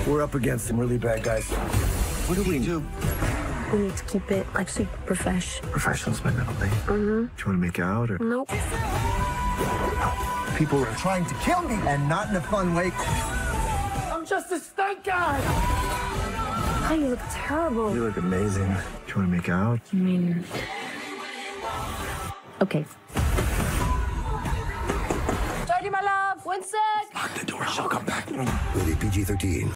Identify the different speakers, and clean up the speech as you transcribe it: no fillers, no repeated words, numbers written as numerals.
Speaker 1: We're up against some really bad guys. What do we do?
Speaker 2: We need to keep it, like, super
Speaker 1: Professional's my middle name.
Speaker 2: Mm-hmm.
Speaker 1: Do you want to make out or?
Speaker 2: Nope.
Speaker 1: People are trying to kill me, and not in a fun way. I'm just a stunt guy.
Speaker 2: Oh, you look terrible.
Speaker 1: You look amazing. Do you want to make out?
Speaker 2: I mean... Okay.
Speaker 3: Dirty, my love. Winston.
Speaker 1: Lock the door. She'll come back. Rated PG-13.